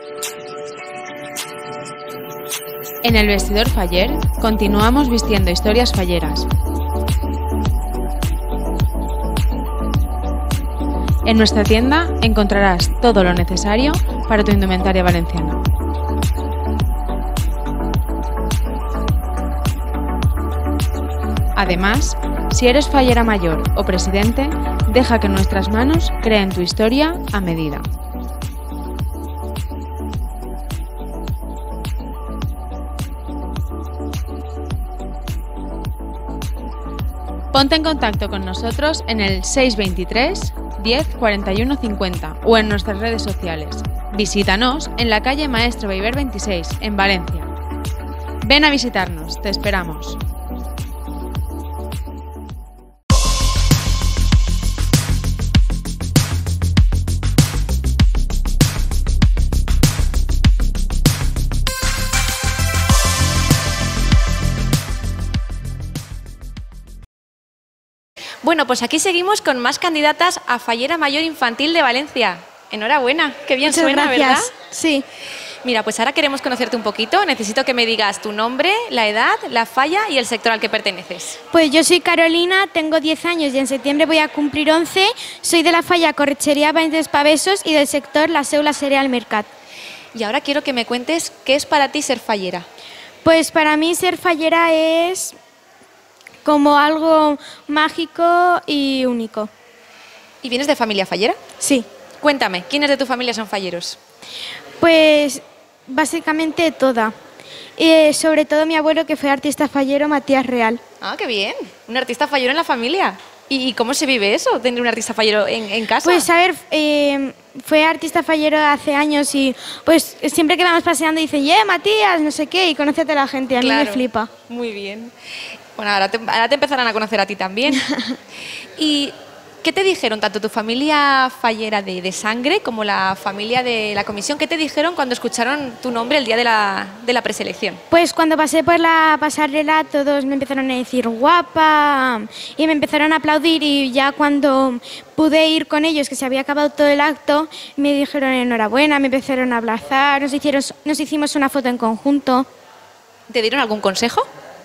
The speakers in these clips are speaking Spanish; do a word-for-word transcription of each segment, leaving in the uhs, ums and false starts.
En el Vestidor Faller continuamos vistiendo historias falleras. En nuestra tienda encontrarás todo lo necesario para tu indumentaria valenciana. Además, si eres fallera mayor o presidente, deja que nuestras manos creen tu historia a medida. Ponte en contacto con nosotros en el seis veintitrés, diez, cuarenta y uno, cincuenta o en nuestras redes sociales. Visítanos en la calle Maestro Beiber veintiséis, en Valencia. Ven a visitarnos, te esperamos. Bueno, pues aquí seguimos con más candidatas a Fallera Mayor Infantil de Valencia. Enhorabuena, qué bien Muchas suena, gracias. ¿verdad? Sí. Mira, pues ahora queremos conocerte un poquito. Necesito que me digas tu nombre, la edad, la falla y el sector al que perteneces. Pues yo soy Carolina, tengo diez años y en septiembre voy a cumplir once. Soy de la falla Correchería Ventes Pavesos y del sector La Seula Cereal Mercat. Y ahora quiero que me cuentes qué es para ti ser fallera. Pues para mí ser fallera es como algo mágico y único. ¿Y vienes de familia fallera? Sí. Cuéntame, ¿quiénes de tu familia son falleros? Pues básicamente toda. Eh, sobre todo mi abuelo, que fue artista fallero, Matías Real. Ah, qué bien. Un artista fallero en la familia. ¿Y cómo se vive eso, tener un artista fallero en, en casa? Pues a ver, eh, fue artista fallero hace años y pues siempre que vamos paseando dicen, ¡yeah, Matías! No sé qué, y conoce a toda la gente. A mí Claro, me flipa. Muy bien. Bueno, ahora te, ahora te empezarán a conocer a ti también. ¿Y qué te dijeron tanto tu familia fallera de, de sangre como la familia de la comisión? ¿Qué te dijeron cuando escucharon tu nombre el día de la, de la preselección? Pues cuando pasé por la pasarela todos me empezaron a decir guapa y me empezaron a aplaudir y ya cuando pude ir con ellos, que se había acabado todo el acto, me dijeron enhorabuena, me empezaron a abrazar, nos, hicieron, nos hicimos una foto en conjunto. ¿Te dieron algún consejo?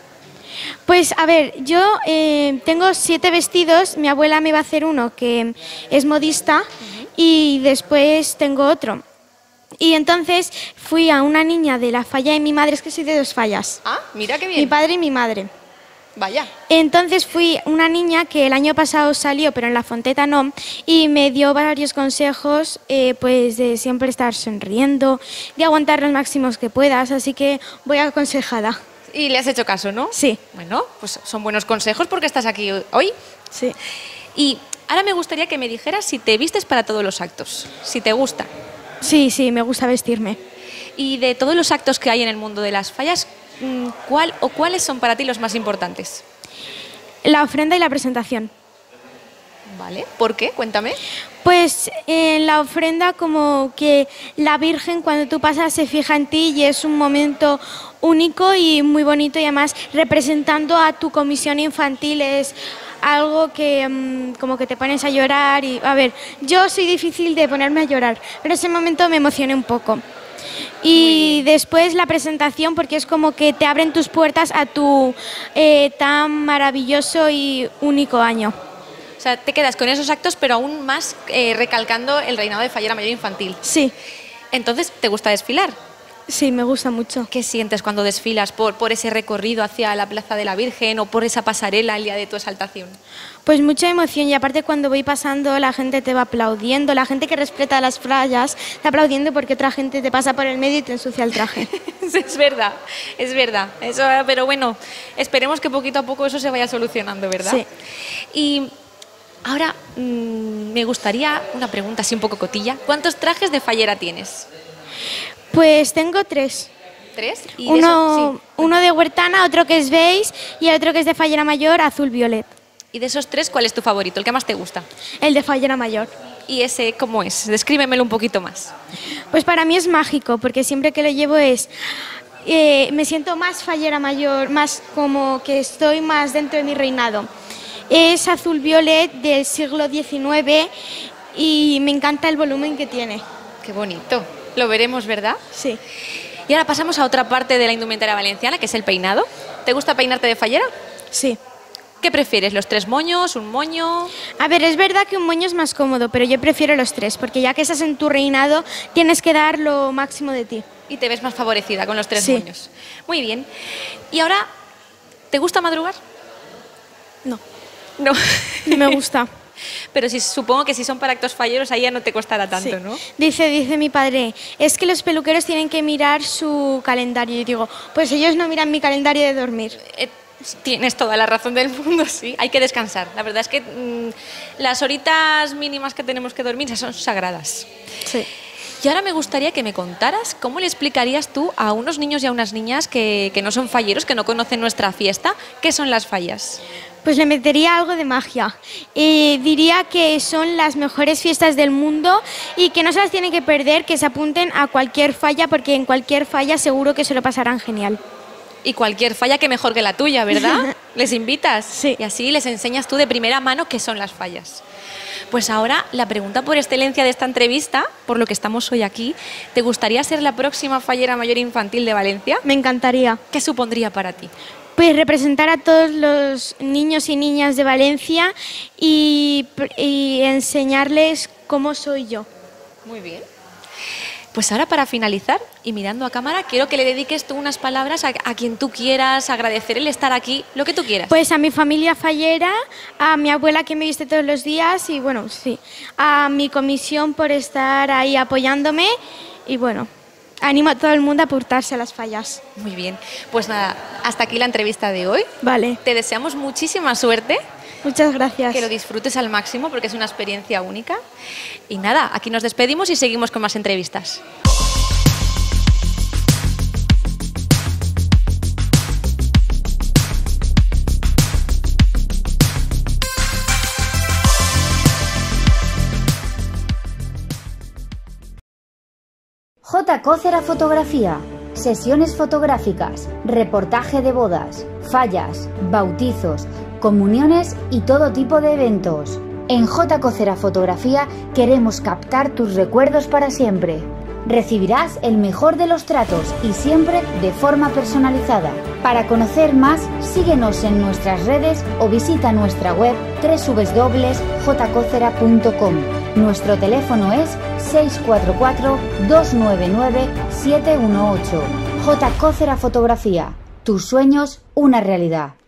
Pues a ver, yo eh, tengo siete vestidos, mi abuela me va a hacer uno que es modista uh-huh. y después tengo otro. Y entonces fui a una niña de la falla de mi madre, es que soy de dos fallas. Ah, mira qué bien. Mi padre y mi madre. Vaya. Entonces fui una niña que el año pasado salió, pero en la Fonteta no, y me dio varios consejos, eh, pues de siempre estar sonriendo, de aguantar los máximos que puedas, así que voy aconsejada. Y le has hecho caso, ¿no? Sí. Bueno, pues son buenos consejos porque estás aquí hoy. Sí. Y ahora me gustaría que me dijeras si te vistes para todos los actos, si te gusta. Sí, sí, me gusta vestirme. Y de todos los actos que hay en el mundo de las fallas, ¿cuál o cuáles son para ti los más importantes? La ofrenda y la presentación. Vale, ¿por qué? Cuéntame. Pues en la ofrenda como que la Virgen cuando tú pasas se fija en ti y es un momento único y muy bonito y además representando a tu comisión infantil es algo que um, como que te pones a llorar y a ver, yo soy difícil de ponerme a llorar, pero en ese momento me emocioné un poco. Y después la presentación porque es como que te abren tus puertas a tu eh, tan maravilloso y único año. O sea, te quedas con esos actos, pero aún más eh, recalcando el reinado de Fallera Mayor Infantil. Sí. Entonces, ¿te gusta desfilar? Sí, me gusta mucho. ¿Qué sientes cuando desfilas por, por ese recorrido hacia la Plaza de la Virgen o por esa pasarela el día de tu exaltación? Pues mucha emoción y aparte cuando voy pasando la gente te va aplaudiendo, la gente que respeta las playas está aplaudiendo porque otra gente te pasa por el medio y te ensucia el traje. Es verdad, es verdad. Eso, pero bueno, esperemos que poquito a poco eso se vaya solucionando, ¿verdad? Sí. Y ahora mmm, me gustaría una pregunta así un poco cotilla. ¿Cuántos trajes de fallera tienes? Pues tengo tres. ¿Tres? ¿Y uno, de eso? Sí. uno de huertana, otro que es beige y el otro que es de fallera mayor, azul violet. ¿Y de esos tres cuál es tu favorito, el que más te gusta? El de fallera mayor. ¿Y ese cómo es? Descríbemelo un poquito más. Pues para mí es mágico porque siempre que lo llevo es... Eh, me siento más fallera mayor, más como que estoy más dentro de mi reinado. Es azul violet del siglo diecinueve y me encanta el volumen que tiene. Qué bonito. Lo veremos, ¿verdad? Sí. Y ahora pasamos a otra parte de la indumentaria valenciana, que es el peinado. ¿Te gusta peinarte de fallera? Sí. ¿Qué prefieres, los tres moños, un moño? A ver, es verdad que un moño es más cómodo, pero yo prefiero los tres, porque ya que estás en tu reinado, tienes que dar lo máximo de ti. Y te ves más favorecida con los tres Sí. moños. Muy bien. Y ahora, ¿te gusta madrugar? No, No. no me gusta. Pero si, supongo que si son para actos falleros, ahí ya no te costará tanto, Sí. ¿no? Dice, dice mi padre, es que los peluqueros tienen que mirar su calendario. Y digo, pues ellos no miran mi calendario de dormir. Eh, tienes toda la razón del mundo, sí. Hay que descansar. La verdad es que mmm, las horitas mínimas que tenemos que dormir son sagradas. Sí. Y ahora me gustaría que me contaras cómo le explicarías tú a unos niños y a unas niñas que, que no son falleros, que no conocen nuestra fiesta, qué son las fallas. Pues le metería algo de magia. Y diría que son las mejores fiestas del mundo y que no se las tienen que perder, que se apunten a cualquier falla, porque en cualquier falla seguro que se lo pasarán genial. Y cualquier falla que mejor que la tuya, ¿verdad? ¿Les invitas? Sí. Y así les enseñas tú de primera mano qué son las fallas. Pues ahora la pregunta por excelencia de esta entrevista, por lo que estamos hoy aquí, ¿te gustaría ser la próxima fallera mayor infantil de Valencia? Me encantaría. ¿Qué supondría para ti? Pues representar a todos los niños y niñas de Valencia y, y enseñarles cómo soy yo. Muy bien. Pues ahora para finalizar y mirando a cámara, quiero que le dediques tú unas palabras a, a quien tú quieras, agradecer el estar aquí, lo que tú quieras. Pues a mi familia fallera, a mi abuela que me viste todos los días y bueno, sí, a mi comisión por estar ahí apoyándome y bueno, animo a todo el mundo a apuntarse a las fallas. Muy bien. Pues nada, hasta aquí la entrevista de hoy. Vale, Te deseamos muchísima suerte. muchas gracias. Que lo disfrutes al máximo porque es una experiencia única. Y nada, aquí nos despedimos y seguimos con más entrevistas. J. Cócera Fotografía. Sesiones fotográficas, reportaje de bodas, fallas, bautizos, comuniones y todo tipo de eventos. En J. Cócera Fotografía queremos captar tus recuerdos para siempre. Recibirás el mejor de los tratos y siempre de forma personalizada. Para conocer más, síguenos en nuestras redes o visita nuestra web doble u doble u doble u punto j cócera punto com. Nuestro teléfono es seis cuatro cuatro, dos nueve nueve, siete uno ocho. J. Cócera Fotografía. Tus sueños, una realidad.